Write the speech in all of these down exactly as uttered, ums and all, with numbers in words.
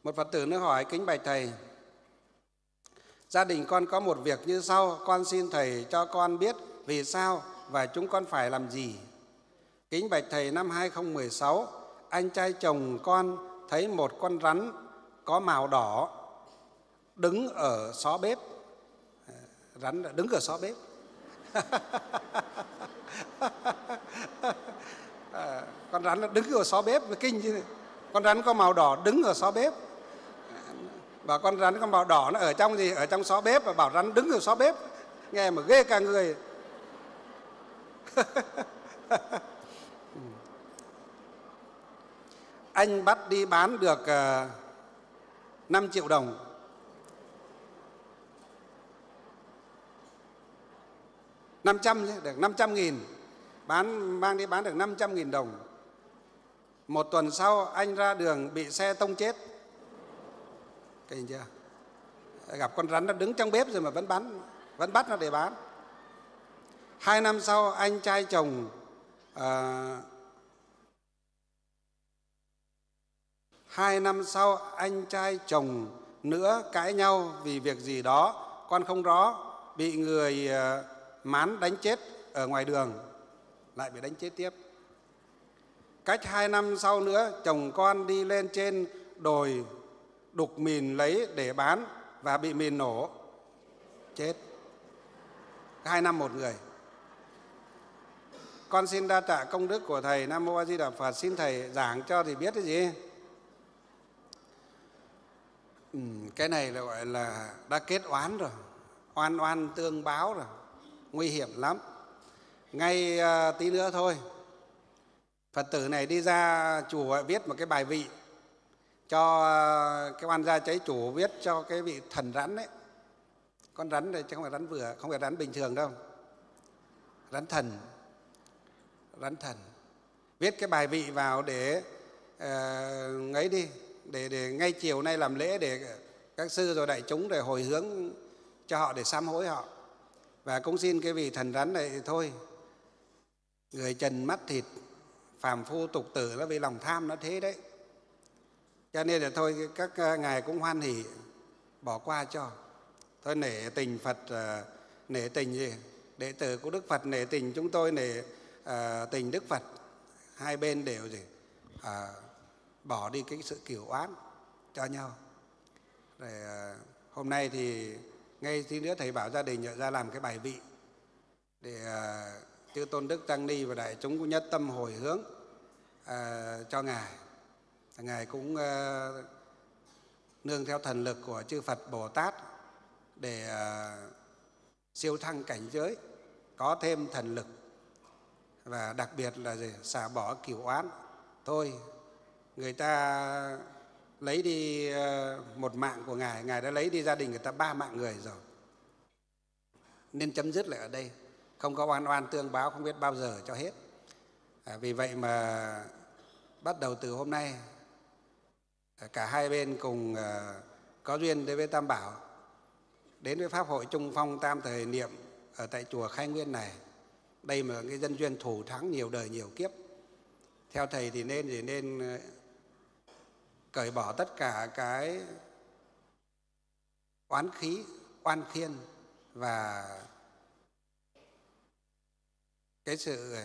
Một Phật tử nữa hỏi: kính bạch Thầy, gia đình con có một việc như sau, con xin Thầy cho con biết vì sao và chúng con phải làm gì. Kính bạch Thầy, năm hai không một sáu, anh trai chồng con thấy một con rắn có màu đỏ đứng ở xó bếp. Rắn đứng ở xó bếp. À, con rắn nó đứng ở xó bếp, kinh chứ. Con rắn có màu đỏ đứng ở xó bếp. Và con rắn có màu đỏ nó ở trong gì? Ở trong xó bếp, và bảo rắn đứng ở xó bếp. Nghe mà ghê cả người. Anh bắt đi bán được uh, năm triệu đồng. năm trăm chứ, được năm trăm nghìn. Bán, mang đi bán được năm trăm nghìn đồng. Một tuần sau anh ra đường bị xe tông chết. Kinh chưa? Gặp con rắn nó đứng trong bếp rồi mà vẫn bán, vẫn bắt nó để bán. Hai năm sau anh trai chồng à, Hai năm sau anh trai chồng nữa cãi nhau vì việc gì đó con không rõ, bị người uh, mán đánh chết ở ngoài đường, lại bị đánh chết tiếp. Cách hai năm sau nữa, chồng con đi lên trên đồi đục mìn lấy để bán và bị mìn nổ, chết. Hai năm một người. Con xin đa tạ công đức của Thầy. Nam Mô A Di Đà Phật. Xin Thầy giảng cho thì biết cái gì. Ừ, cái này là gọi là đã kết oán rồi, oan oan tương báo rồi, nguy hiểm lắm. Ngay uh, tí nữa thôi, Phật tử này đi ra chùa viết một cái bài vị cho uh, cái oan gia cháy chủ, viết cho cái vị thần rắn đấy. Con rắn này chứ không phải rắn vừa, không phải rắn bình thường đâu, rắn thần, rắn thần. Viết cái bài vị vào để uh, ngấy đi, để, để ngay chiều nay làm lễ để các sư rồi đại chúng để hồi hướng cho họ, để sám hối họ. Và cũng xin cái vị thần rắn này thôi, người trần mắt thịt, phàm phu tục tử, nó vì lòng tham nó thế đấy. Cho nên là thôi các ngài cũng hoan hỉ bỏ qua cho. Thôi nể tình Phật, nể tình gì? Đệ tử của Đức Phật nể tình chúng tôi, nể uh, tình Đức Phật. Hai bên đều gì? Uh, bỏ đi cái sự cửu oán cho nhau. Rồi, uh, hôm nay thì ngay tí nữa Thầy bảo gia đình ra làm cái bài vị để uh, chư Tôn Đức Tăng Ni và đại chúng cũng nhất tâm hồi hướng uh, cho Ngài. Ngài cũng uh, nương theo thần lực của chư Phật Bồ Tát để uh, siêu thăng cảnh giới, có thêm thần lực, và đặc biệt là gì? Xả bỏ cửu oán. Thôi, người ta lấy đi uh, một mạng của Ngài, Ngài đã lấy đi gia đình người ta ba mạng người rồi, nên chấm dứt lại ở đây. Không có oan oan tương báo, không biết bao giờ cho hết. À, vì vậy mà bắt đầu từ hôm nay, cả hai bên cùng uh, có duyên đến với Tam Bảo, đến với Pháp hội Trung Phong Tam Thời Niệm ở tại chùa Khai Nguyên này. Đây mà cái dân duyên thủ thắng nhiều đời nhiều kiếp. Theo Thầy thì nên thì nên uh, cởi bỏ tất cả cái oán khí, oan khiên và cái sự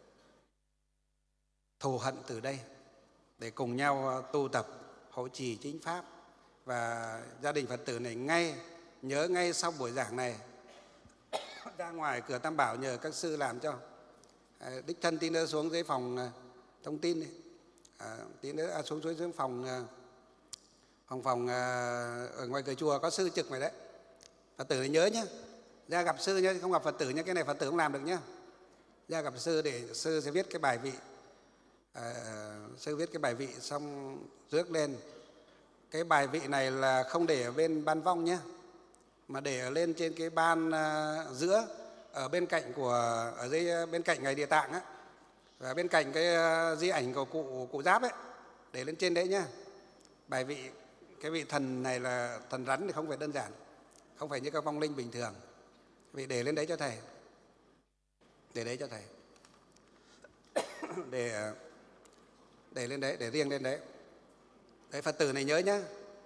thù hận từ đây, để cùng nhau tu tập hộ trì chính pháp. Và gia đình Phật tử này ngay nhớ ngay sau buổi giảng này ra ngoài cửa Tam Bảo nhờ các sư làm cho. À, đích thân tí nữa xuống dưới phòng uh, thông tin đi. À, tí nữa à, xuống dưới phòng uh, phòng phòng uh, ở ngoài cửa chùa có sư trực này đấy. Phật tử này nhớ nhé, ra gặp sư nhé, không gặp Phật tử nhé, cái này Phật tử không làm được nhé. Ra gặp sư để sư sẽ viết cái bài vị. À, sư viết cái bài vị xong rước lên. Cái bài vị này là không để ở bên ban vong nhé, mà để ở lên trên cái ban uh, giữa, ở bên cạnh của ở dưới bên cạnh ngày Địa Tạng á, và bên cạnh cái uh, di ảnh của cụ cụ Giáp ấy, để lên trên đấy nhá. Bài vị, cái vị thần này là thần rắn thì không phải đơn giản, không phải như các vong linh bình thường. Vì để lên đấy cho Thầy, để đấy cho Thầy, để để lên đấy, để riêng lên đấy. Đấy, Phật tử này nhớ nhá,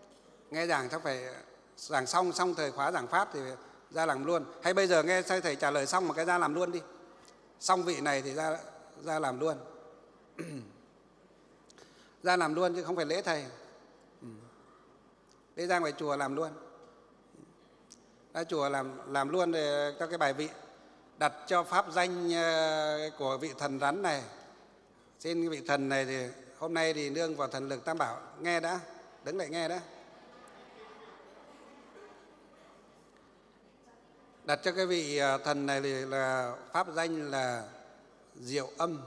nghe giảng chắc phải giảng xong, xong thời khóa giảng pháp thì ra làm luôn. Hay bây giờ nghe thầy trả lời xong một cái ra làm luôn đi. Xong vị này thì ra, ra làm luôn. Ra làm luôn chứ không phải lễ thầy. Đi ra ngoài chùa làm luôn. Ra chùa làm, làm luôn để cho cái bài vị. Đặt cho pháp danh của vị thần rắn này. Xin vị thần này thì hôm nay thì nương vào thần lực Tam Bảo. Nghe đã, đứng lại nghe đã. Đặt cho cái vị thần này thì là pháp danh là Diệu Âm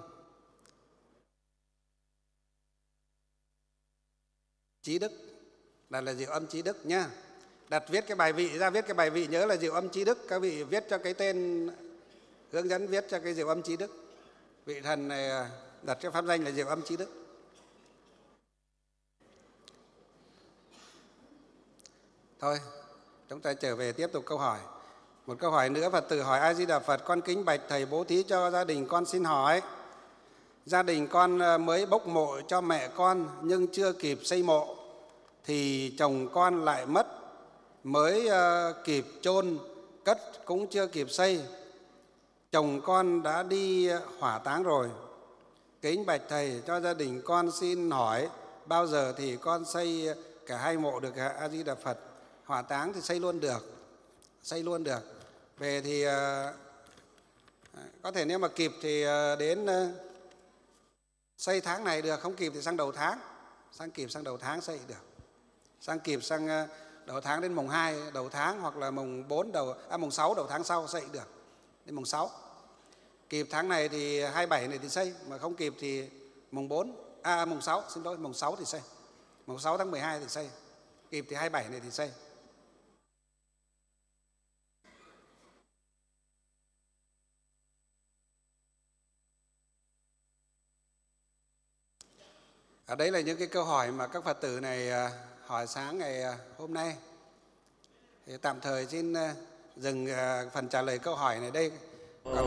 Chí Đức. Đặt là Diệu Âm Chí Đức nhá. Đặt viết cái bài vị ra, viết cái bài vị nhớ là Diệu Âm Chí Đức. Các vị viết cho cái tên, hướng dẫn viết cho cái Diệu Âm Chí Đức. Vị thần này đặt cho pháp danh là Diệu Âm Chí Đức. Thôi, chúng ta trở về tiếp tục câu hỏi. Một câu hỏi nữa, Phật tử hỏi: A Di Đà Phật, con kính bạch thầy bố thí cho gia đình con xin hỏi. Gia đình con mới bốc mộ cho mẹ con nhưng chưa kịp xây mộ thì chồng con lại mất, mới kịp chôn cất cũng chưa kịp xây. Chồng con đã đi hỏa táng rồi. Kính bạch thầy cho gia đình con xin hỏi bao giờ thì con xây cả hai mộ được hả A Di Đà Phật? Hỏa táng thì xây luôn được, xây luôn được. Về thì uh, có thể nếu mà kịp thì uh, đến uh, xây tháng này được, không kịp thì sang đầu tháng, sang kịp sang đầu tháng xây được, sang kịp sang uh, đầu tháng đến mùng hai đầu tháng, hoặc là mùng bốn đầu à, mùng sáu đầu tháng sau xây được đến mùng sáu. Kịp tháng này thì hai mươi bảy này thì xây, mà không kịp thì mùng bốn à mùng sáu, xin lỗi, mùng sáu thì xây, mùng sáu tháng mười hai thì xây, kịp thì hai mươi bảy này thì xây. Ở đấy là những cái câu hỏi mà các Phật tử này hỏi sáng ngày hôm nay. Thì tạm thời xin dừng phần trả lời câu hỏi này đây. Còn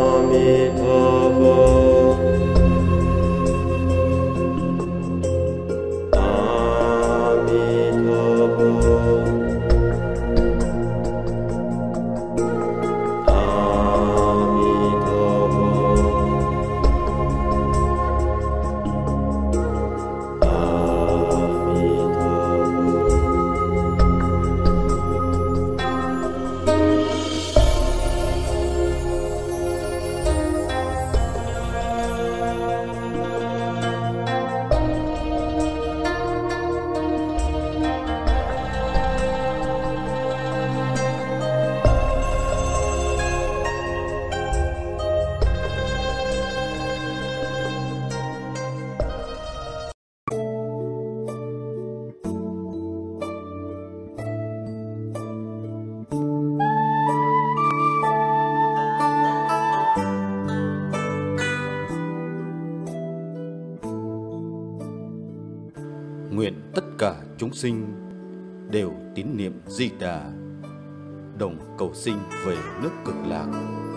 nguyện tất cả chúng sinh đều tín niệm Di Đà, đồng cầu sinh về nước Cực Lạc.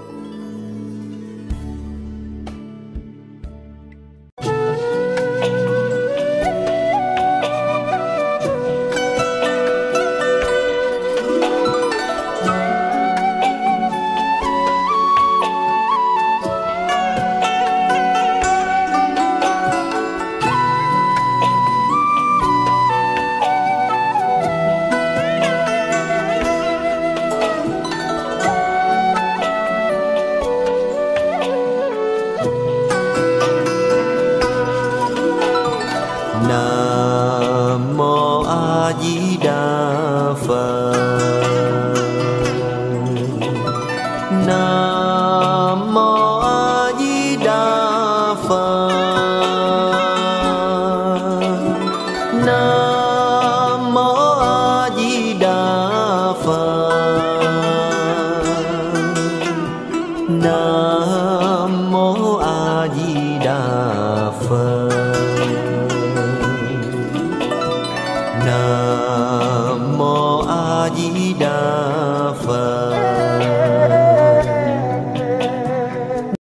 Nam Mô A Di Đà Phật. Nam Mô A Di Đà Phật. Nam Mô A Di Đà Phật. Nam Mô A Di Đà Phật. Nam Mô A Di Đà